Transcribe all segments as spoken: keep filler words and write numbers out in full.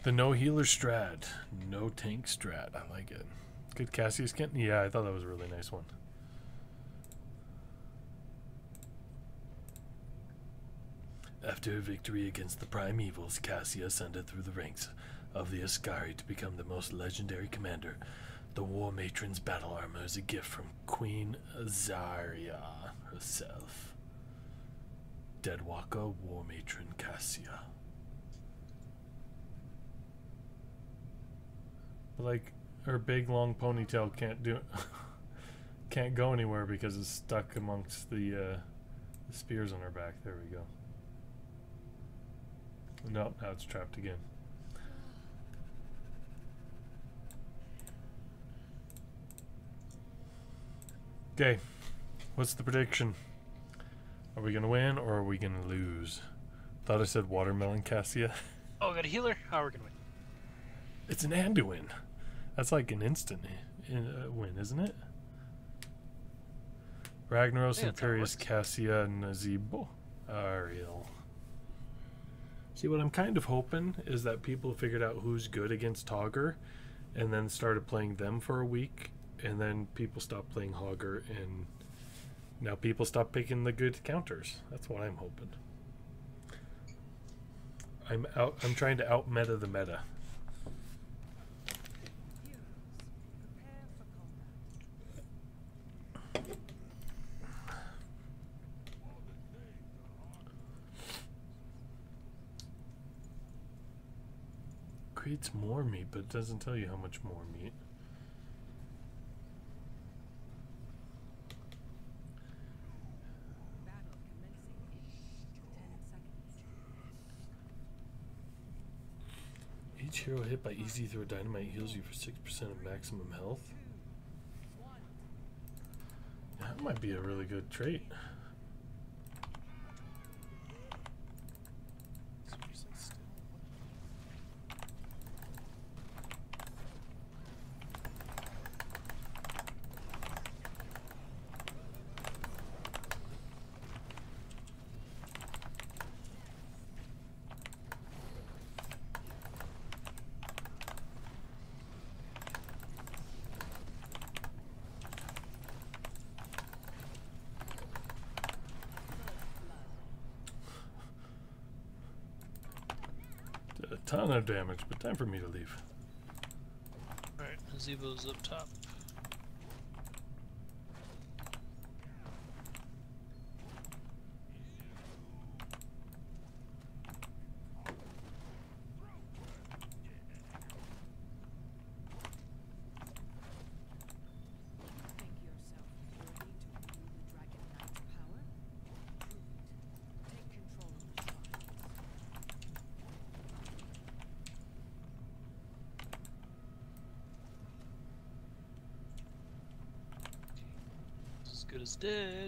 The no healer strat. No tank strat. I like it. Good Cassia skin? Yeah, I thought that was a really nice one. After a victory against the Primevals, Cassia ascended through the ranks of the Ascari to become the most legendary commander. The War Matron's battle armor is a gift from Queen Azaria herself. Deadwalker War Matron Cassia. Like, her big long ponytail can't do can't go anywhere because it's stuck amongst the, uh, the spears on her back. There we go. Nope, now it's trapped again. Okay, what's the prediction? Are we gonna win or are we gonna lose? Thought I said watermelon Cassia. Oh, we got a healer? How are we gonna win? It's an Anduin. That's like an instant uh, win, isn't it? Ragnaros, Yeah, Imperius, Cassia, Nazeebo, Ariel. See, what I'm kind of hoping is that people figured out who's good against Hogger and then started playing them for a week, and then people stopped playing Hogger, and now people stop picking the good counters. That's what I'm hoping. I'm out. I'm trying to out meta the meta. Creates more meat, but it doesn't tell you how much more meat. Each hero hit by easy through a dynamite heals you for six percent of maximum health. Yeah, that might be a really good trait. A ton of damage, but time for me to leave. Alright, Zebo's up top. Good as dead.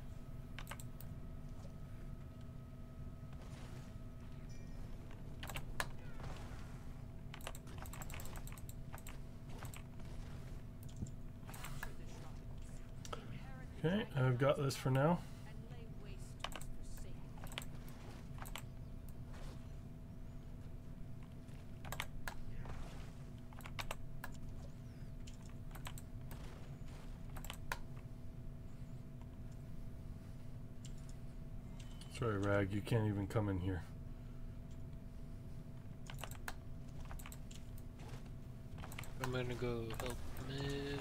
Okay, I've got this for now. Sorry, Rag, you can't even come in here. I'm gonna go help mid.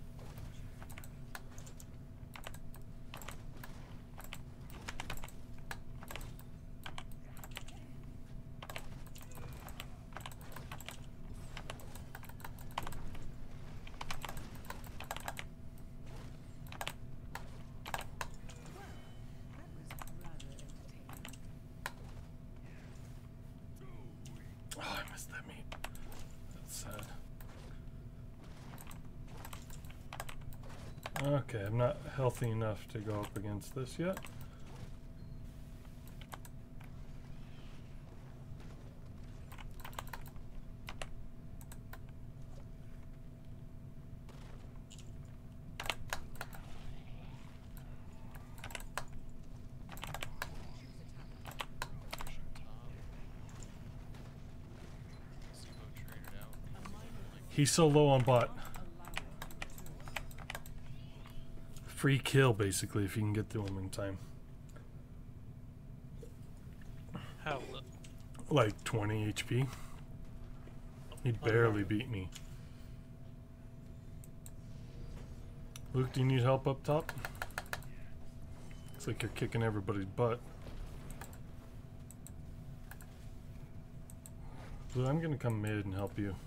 Okay, I'm not healthy enough to go up against this yet. He's so low on bot. Free kill, basically, if you can get to him in time. How low? Like twenty H P. He barely beat me. Luke, do you need help up top? Looks like you're kicking everybody's butt. Blue, I'm gonna come mid and help you.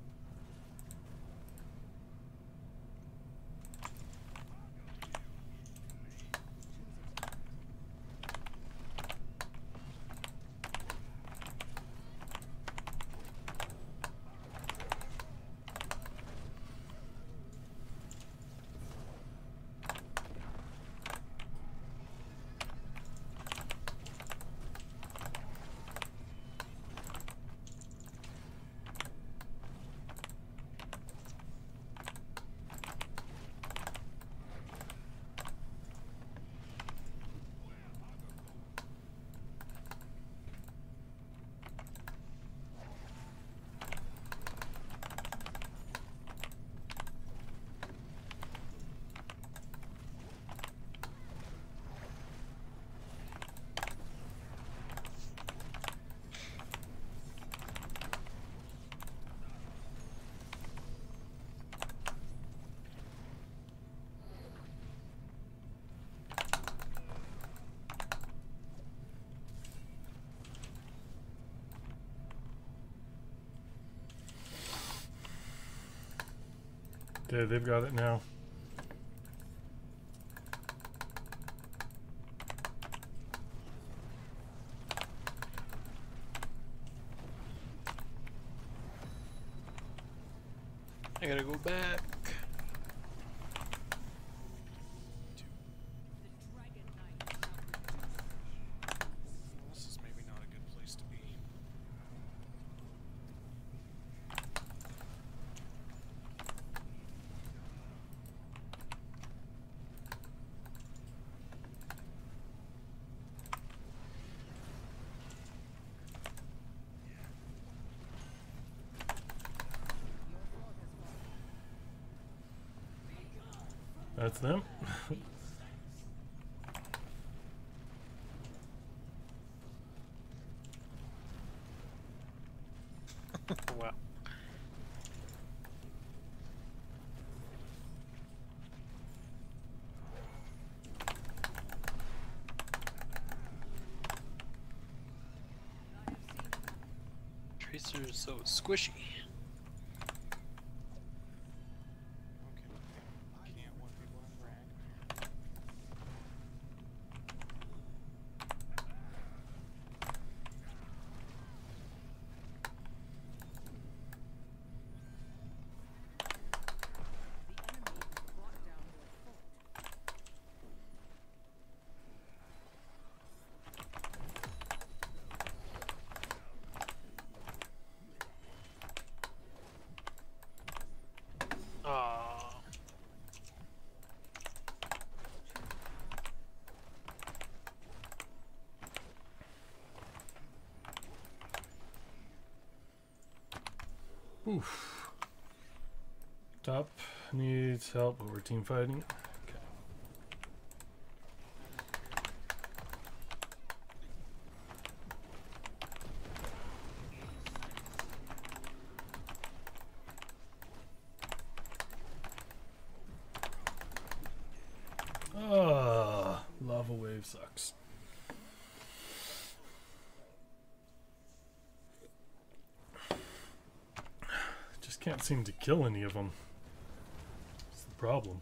Okay, they've got it now. I gotta go back. This is maybe not a good place to be. That's them. Wow. Tracer's so squishy. Okay, can't one people on frag. Aww. Oof. Top needs help, but we're team fighting. Okay. Ah, lava wave sucks. Just can't seem to kill any of them. That's the problem.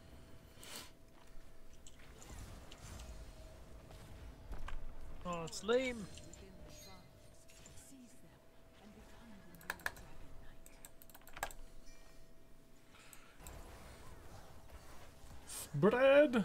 Oh, it's lame. Bread.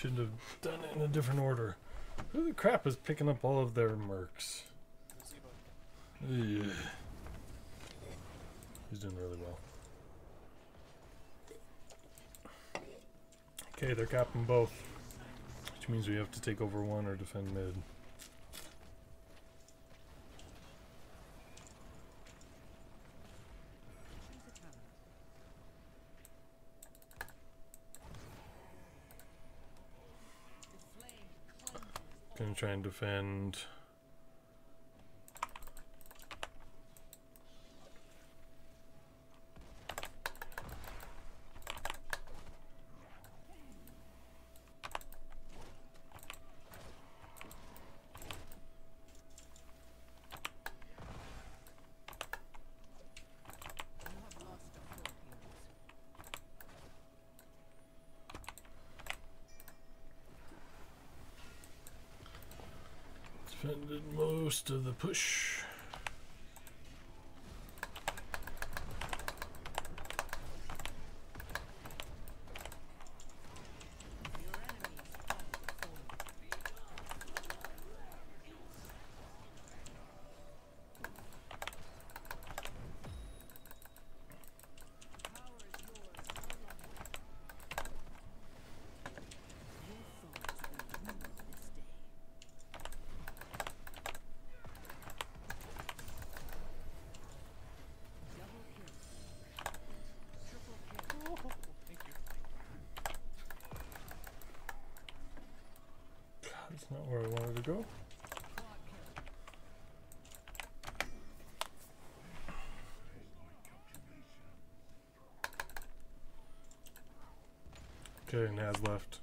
should have done it in a different order. Who the crap is picking up all of their mercs? Yeah. He's doing really well. Okay, they're capping both, which means we have to take over one or defend mid. Gonna try and defend. Defended most of the push. That's not where I wanted to go. Okay, Naz left.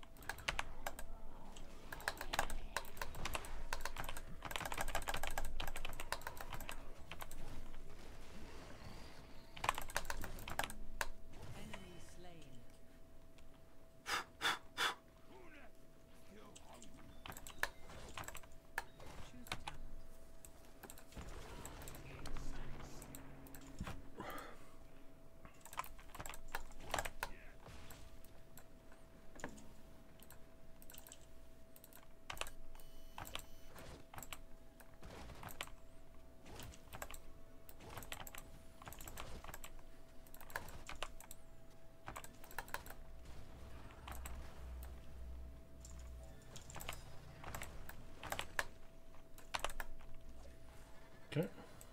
Okay.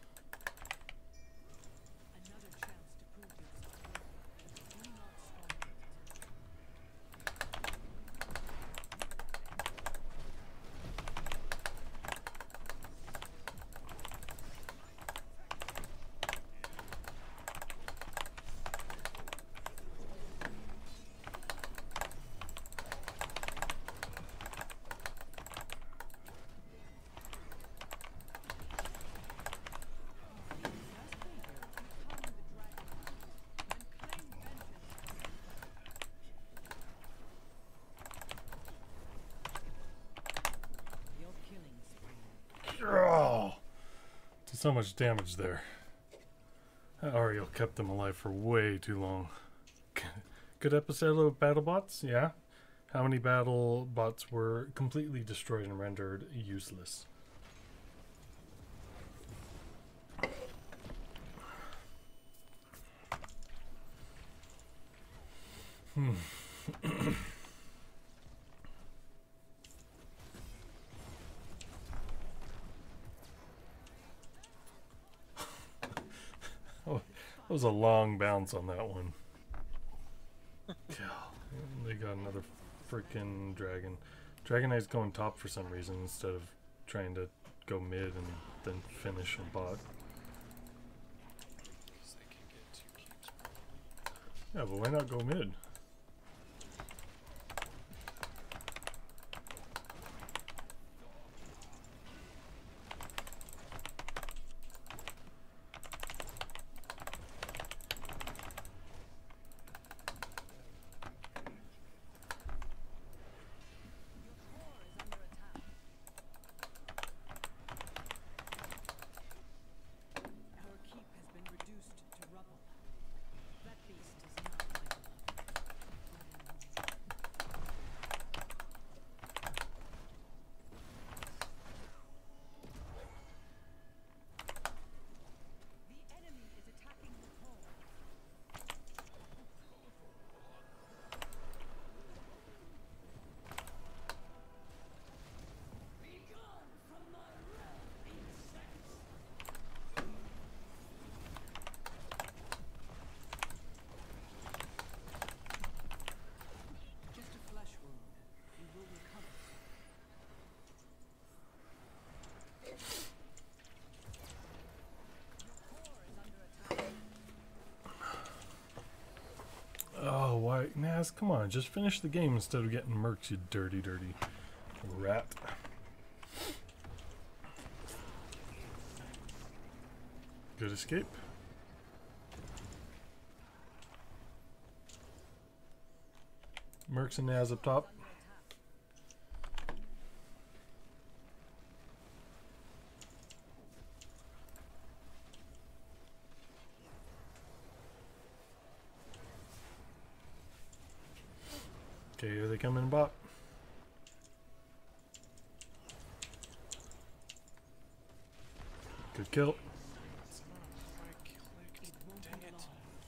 Oh, did so much damage there. That Ariel kept them alive for way too long. Good episode of BattleBots, yeah. How many BattleBots were completely destroyed and rendered useless? Hmm. Oh, that was a long bounce on that one. They got another freaking dragon. Dragon Knight's going top for some reason instead of trying to go mid and then finish a bot. Yeah, but why not go mid? Kaz, come on, just finish the game instead of getting murked, you dirty, dirty rat. Good escape. Mercs and Naz up top. Okay, here they come in bot. Good kill. It's not if I clicked. Dang it.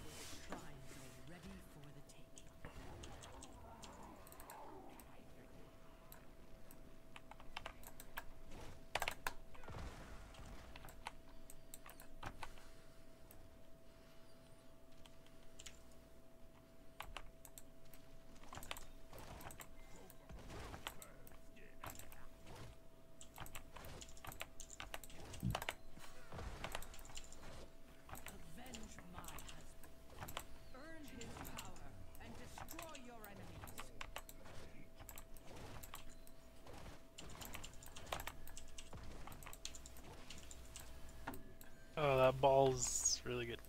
Oh, that ball's really good.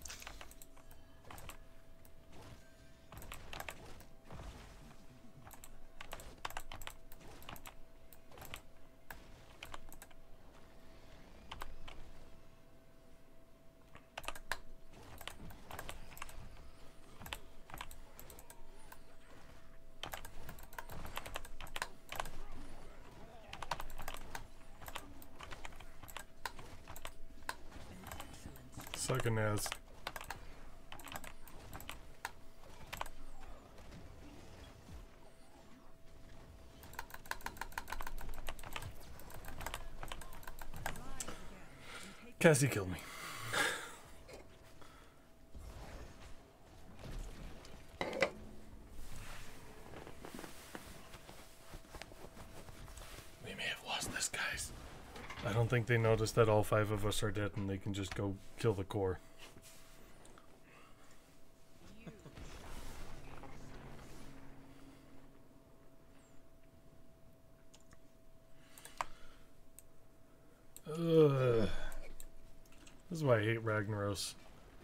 Sucking Naz. Cassie killed me. We may have lost this, guys. I don't think they noticed that all five of us are dead and they can just go kill the core. Ugh. This is why I hate Ragnaros.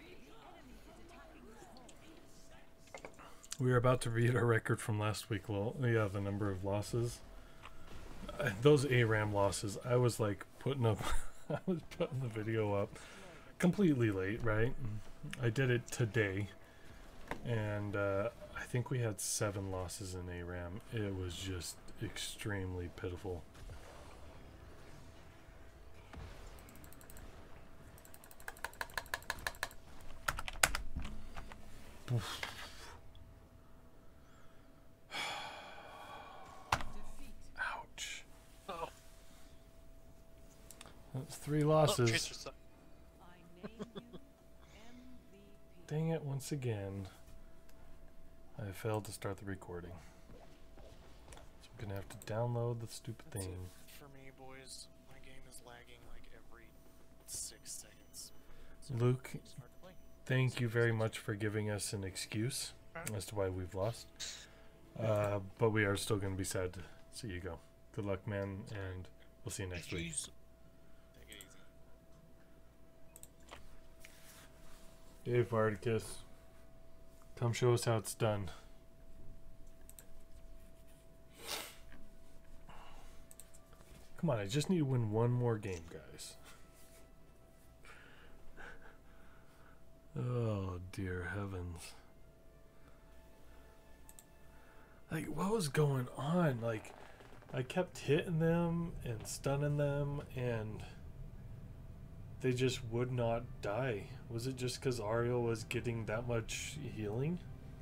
We are about to beat our record from last week. Well, yeah, the number of losses. Uh, those A RAM losses, I was like putting up, I was putting the video up completely late, right? I did it today, and uh, I think we had seven losses in A RAM. It was just extremely pitiful. Oof. Ouch. Oh, That's three oh losses. Tracer suck. Dang it, once again. I failed to start the recording. So I'm gonna have to download the stupid That's thing. it for me, boys. My game is lagging like every six seconds. So Luke, it's hard to play. thank you very much for giving us an excuse as to why we've lost. Uh, but we are still going to be sad to see you go. Good luck, man, and we'll see you next week. Take it easy. Hey, Varticus. Come show us how it's done. Come on, I just need to win one more game, guys. Oh, dear heavens. Like, what was going on? Like, I kept hitting them and stunning them, and they just would not die. Was it just because Ariel was getting that much healing?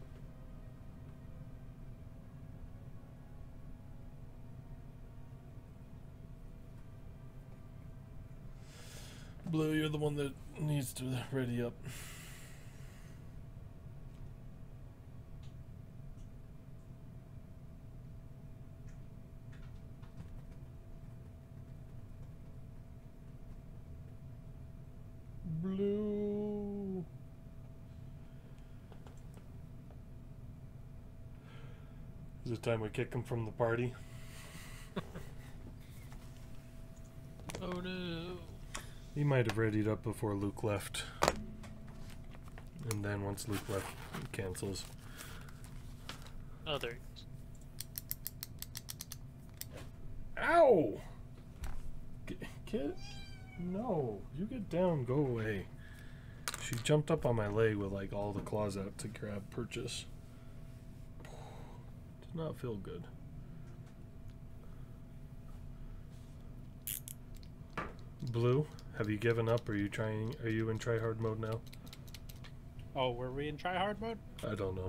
Blue, you're the one that needs to ready up. Blue. Is it time we kick him from the party? Oh no. He might have readied up before Luke left. And then once Luke left, he cancels. Oh, there he is. Ow! G- Kid? No. You get down. Go away. She jumped up on my leg with like all the claws out to grab purchase. Did not feel good. Blue, have you given up? Are you trying? Are you in try hard mode now? Oh, were we in try hard mode? I don't know.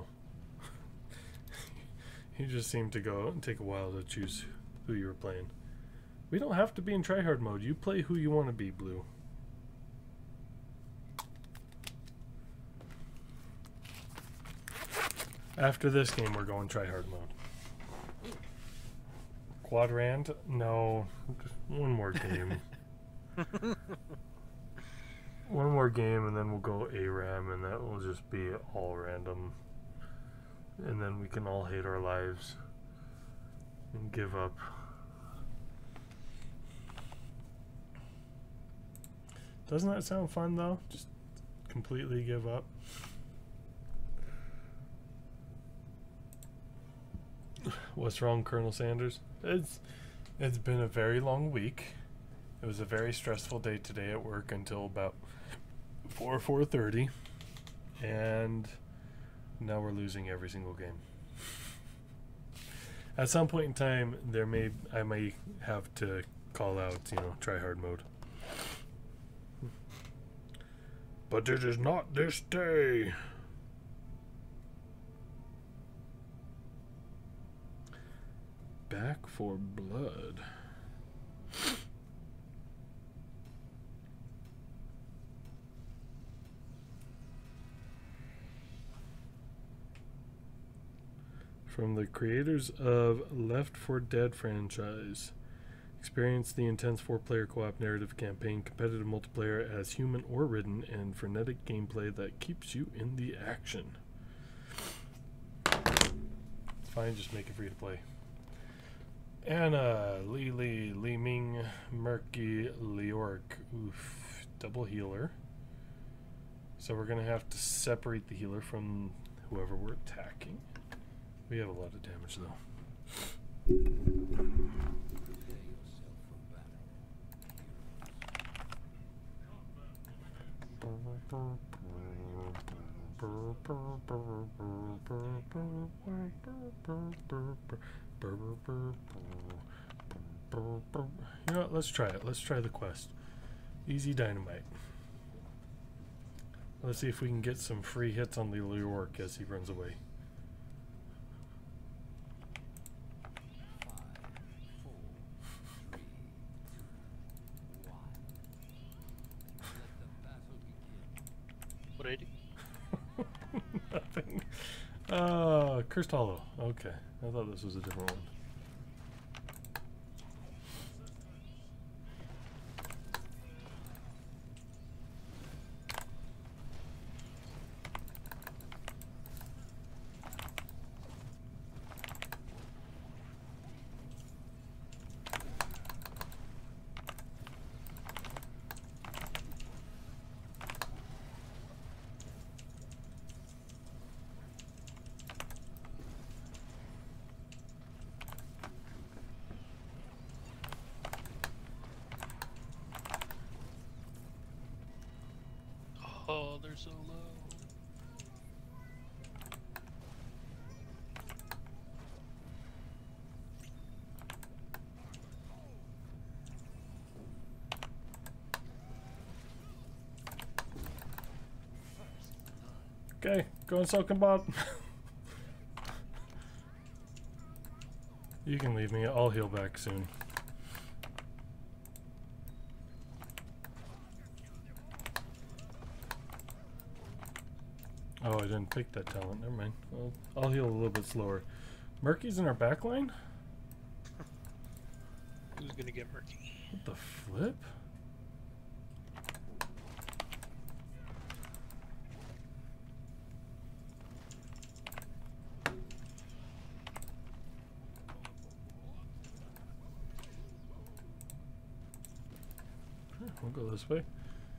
You just seemed to go and take a while to choose who you were playing. We don't have to be in try hard mode. You play who you want to be, Blue. After this game, we're going try hard mode. Quadrant? No. Just one more game. One more game and then we'll go A RAM and that will just be all random. And then we can all hate our lives and give up. Doesn't that sound fun though? Just completely give up. What's wrong, Colonel Sanders? It's it's been a very long week. It was a very stressful day today at work until about four four thirty, and now we're losing every single game. At some point in time, there may I may have to call out, you know, try hard mode. But it is not this day. Back for blood. From the creators of Left four Dead franchise. Experience the intense four-player co-op narrative campaign, competitive multiplayer as human or ridden, and frenetic gameplay that keeps you in the action. It's fine, just make it free to play. Anna, Li Li, Li Ming, Murky, Leork. Oof, double healer. So we're going to have to separate the healer from whoever we're attacking. We have a lot of damage though. You know what, let's try it. Let's try the quest. Easy dynamite. Let's see if we can get some free hits on the Leork as he runs away. What did I do? Nothing. Uh, Cursed Hollow. Okay. I thought this was a different one. Oh, they're so low. Okay, go and soak him, Bob. You can leave me. I'll heal back soon. Oh, I didn't pick that talent. Never mind. Well, I'll heal a little bit slower. Murky's in our back line? Who's gonna get murky? What the flip? we'll go this way.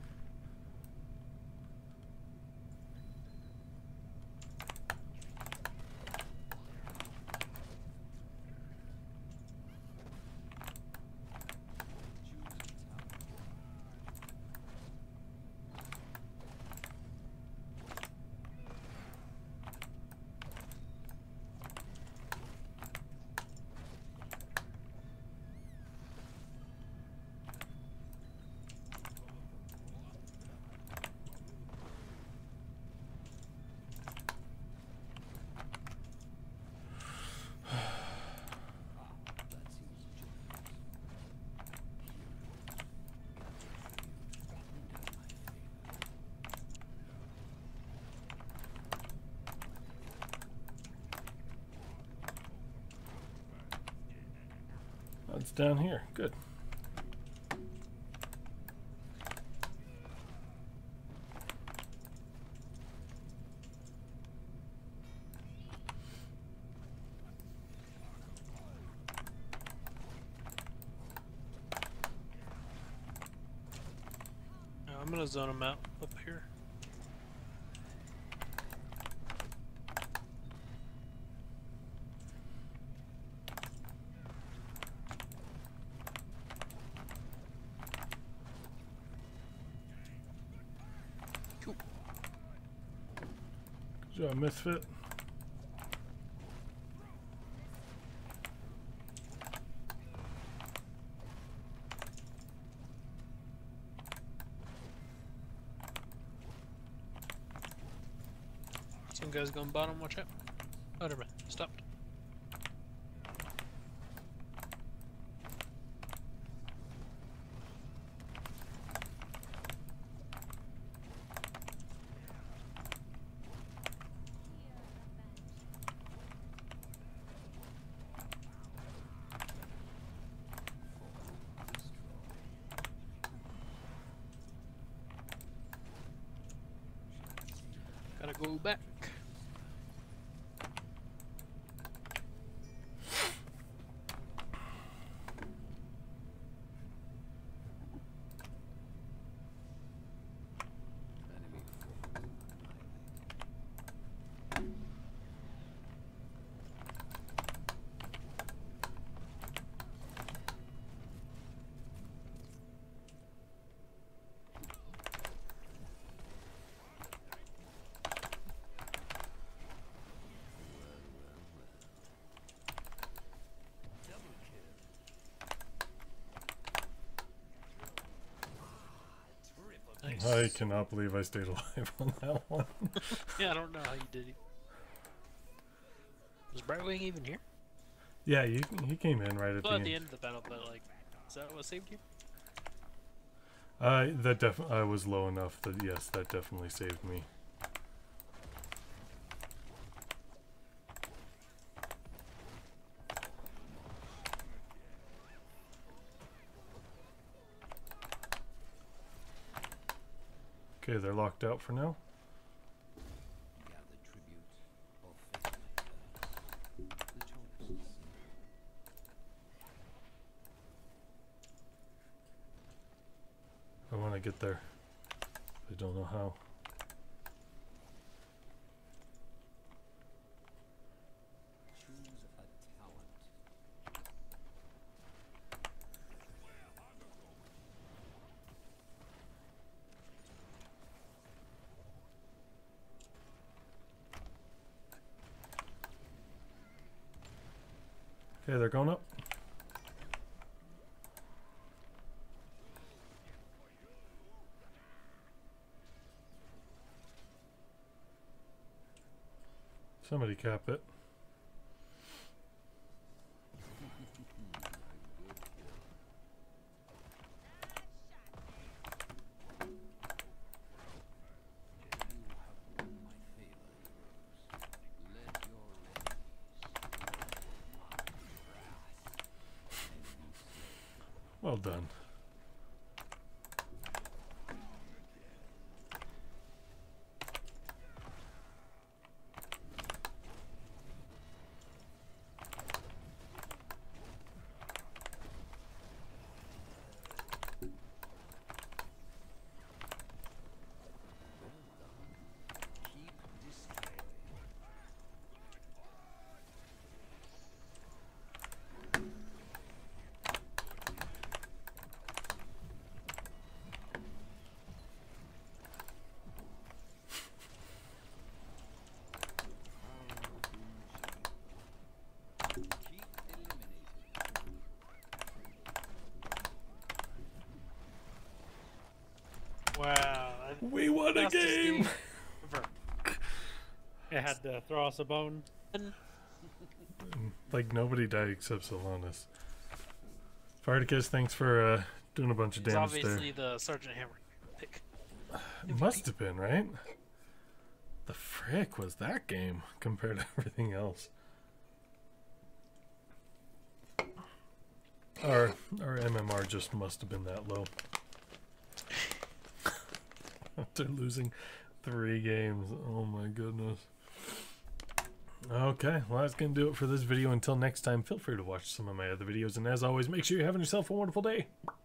It's down here. Good. No, I'm gonna zone them out up here. Good job, Misfit. Some guys going bottom, watch out. Oh, never mind. Stopped. Gotta go back. Nice. I cannot believe I stayed alive on that one. Yeah, I don't know how you did it. Was Brightwing even here? Yeah, you, he came in right at Well, the at end. the end of the battle, but like, is that what saved you? Uh, that def I was low enough that yes, that definitely saved me. Okay, they're locked out for now. I want to get there. I don't know how. Okay, they're going up. Somebody cap it. Well done. Fastest game. ever. It had to throw us a bone. Like nobody died except Solanas. Farticus, thanks for uh, doing a bunch of It's damage there. obviously the Sergeant Hammer pick. It must have been, right? The frick was that game compared to everything else? Our our M M R just must have been that low. After losing three games. Oh my goodness. Okay, well that's going to do it for this video. Until next time, feel free to watch some of my other videos. And as always, make sure you're having yourself a wonderful day.